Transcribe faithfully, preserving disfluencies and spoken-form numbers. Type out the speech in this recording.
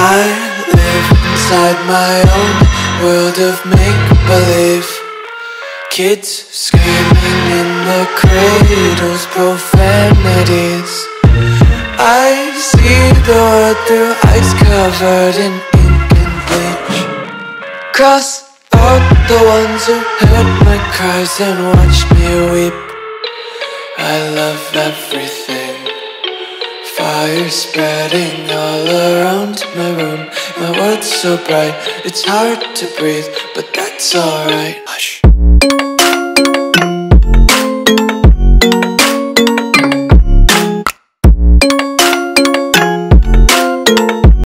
I live inside my own world of make-believe. Kids screaming in the cradles, profanities. I see the world through eyes covered in ink and bleach. Cross out the ones who heard my cries and watched me weep. I love everything. Fire spreading all around my room. My world's so bright, it's hard to breathe, but that's alright. Hush.